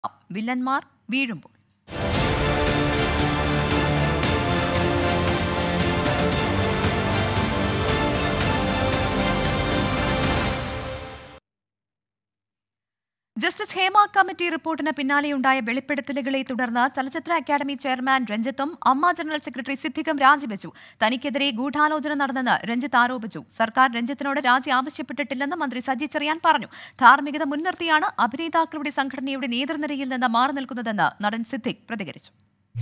വില്ലന്മാർ വീഴുമ്പോൾ. Justice Hema committee റിപ്പോർട്ടിന് പിന്നാലെയുണ്ടായ വെളിപ്പെടുത്തലുകളെ തുടർന്ന് ചലച്ചിത്ര അക്കാദമി ചെയർമാൻ രഞ്ജിത്തും അമ്മ ജനറൽ സെക്രട്ടറി സിദ്ദിഖും രാജിവെച്ചു. തനിക്കെതിരെ ഗൂഢാലോചന നടന്നെന്ന് രഞ്ജിത്ത് ആരോപിച്ചു. സർക്കാർ രഞ്ജിത്തിനോട് രാജി ആവശ്യപ്പെട്ടിട്ടില്ലെന്ന് മന്ത്രി സജി ചെറിയാൻ പറഞ്ഞു. ധാർമ്മികത മുൻനിർത്തിയാണ് അഭിനേതാക്കളുടെ സംഘടനയുടെ നേതൃനിരയിൽ നിന്ന് മാറി നിൽക്കുന്നതെന്ന് നടൻ സിദ്ദിഖ് പ്രതികരിച്ചു.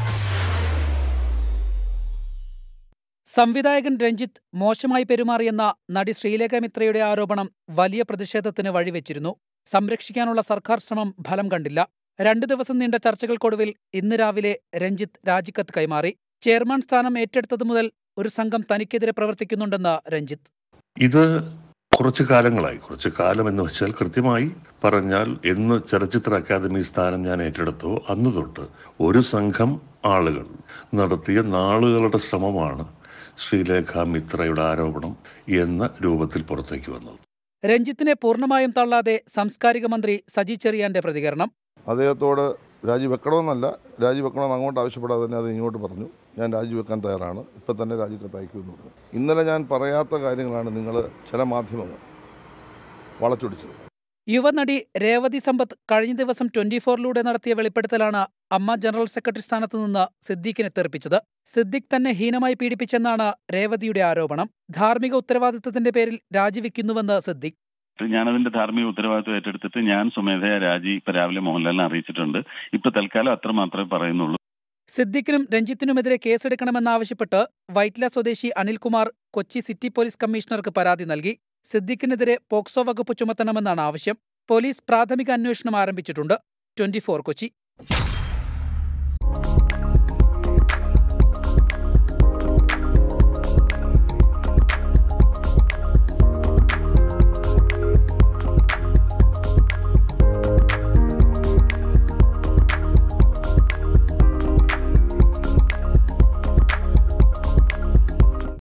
സംവിധായകൻ രഞ്ജിത്ത് മോശമായി പെരുമാറിയെന്ന നടി ശ്രീലേഖ മിത്രയുടെ ആരോപണം വലിയ പ്രതിഷേധത്തിന് വഴിവെച്ചിരുന്നു. സംരക്ഷിക്കാനുള്ള സർക്കാർ ശ്രമം ഫലം കണ്ടില്ല. 2 ദിവസം നീണ്ട ചർച്ചകൾക്കൊടുവിൽ ഇന്ന് രാവിലെ രഞ്ജിത്ത് രാജിക്കത്ത് കൈമാറി. ചെയർമാൻ സ്ഥാനം ഏറ്റെടുത്തതു മുതൽ ഒരു സംഘം തനിക്കെതിരെ പ്രവർത്തിക്കുന്നുണ്ടെന്ന് രഞ്ജിത്ത്. ഇത് കുറച്ചു കാലം എന്ന് വെച്ചാൽ കൃത്യമായി പറഞ്ഞാൽ എന്ന് ചലച്ചിത്ര അക്കാദമി സ്ഥാനം ഞാൻ ഏറ്റെടുത്തോ അന്ന് തൊട്ട് ഒരു സംഘം ആളുകൾ നടത്തിയ നാളുകളുടെ ശ്രമമാണ് ശ്രീലേഖ മിത്രയുടെ ആരോപണം എന്ന രൂപത്തിൽ പുറത്തേക്ക് വന്നത്. രഞ്ജിത്തിനെ പൂർണ്ണമായും തള്ളാതെ സാംസ്കാരിക മന്ത്രി സജി ചെറിയാന്റെ പ്രതികരണം. അദ്ദേഹത്തോട് രാജിവെക്കണമെന്നല്ല, രാജിവെക്കണമെന്ന് അങ്ങോട്ട് ആവശ്യപ്പെടാതെ തന്നെ അത് ഇങ്ങോട്ട് പറഞ്ഞു. ഞാൻ രാജിവെക്കാൻ തയ്യാറാണ്, ഇപ്പം തന്നെ രാജിക്കത്ത് അയക്കുമെന്ന് പറഞ്ഞു. ഇന്നലെ ഞാൻ പറയാത്ത കാര്യങ്ങളാണ് നിങ്ങൾ ചില മാധ്യമങ്ങൾ വളച്ചൊടിച്ചത്. യുവനടി രേവതി സമ്പത്ത് കഴിഞ്ഞ ദിവസം 24-ലൂടെ നടത്തിയ വെളിപ്പെടുത്തലാണ് അമ്മ ജനറൽ സെക്രട്ടറി സ്ഥാനത്ത് നിന്ന് സിദ്ദിഖിനെ തെറിപ്പിച്ചത്. സിദ്ദിഖ് തന്നെ ഹീനമായി പീഡിപ്പിച്ചെന്നാണ് രേവതിയുടെ ആരോപണം. ധാർമ്മിക ഉത്തരവാദിത്തത്തിന്റെ പേരിൽ രാജിവെക്കുന്നുവെന്ന് സിദ്ദിഖ്. ഞാനതിന്റെ ധാർമ്മിക ഉത്തരവാദിത്വം ഏറ്റെടുത്തിട്ട് ഞാൻ സ്വമേധയാ രാജി ഇപ്പൊ രാവിലെ മോഹൻലാലിനെ അറിയിച്ചിട്ടുണ്ട്. ഇപ്പൊ തൽക്കാലം അത്ര മാത്രമേ പറയുന്നുള്ളൂ. സിദ്ദിഖിനും രഞ്ജിത്തിനുമെതിരെ കേസെടുക്കണമെന്നാവശ്യപ്പെട്ട് വൈറ്റ്ല സ്വദേശി അനിൽകുമാർ കൊച്ചി സിറ്റി പോലീസ് കമ്മീഷണർക്ക് പരാതി നൽകി. സിദ്ദിഖിനെതിരെ പോക്സോ വകുപ്പ് ചുമത്തണമെന്നാണ് ആവശ്യം. പോലീസ് പ്രാഥമിക അന്വേഷണം ആരംഭിച്ചിട്ടുണ്ട്. 24 കൊച്ചി.